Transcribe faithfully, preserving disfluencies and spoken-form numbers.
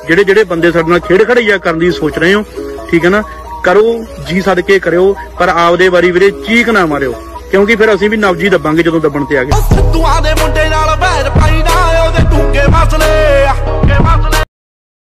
ਜਿਹੜੇ ਜਿਹੜੇ ਬੰਦੇ ਸਾਡੇ ਨਾਲ ਖੇਡ ਖੜਈਆ ਕਰਨ ਦੀ ਸੋਚ ਰਹੇ ਹੋ, ਠੀਕ ਹੈ ਨਾ, करो जी सदके करो, पर आपदे वारी वीरे चीक ना मारियो, क्योंकि फिर असीं भी नवजी दबांगे जदों दबण ते आ गए।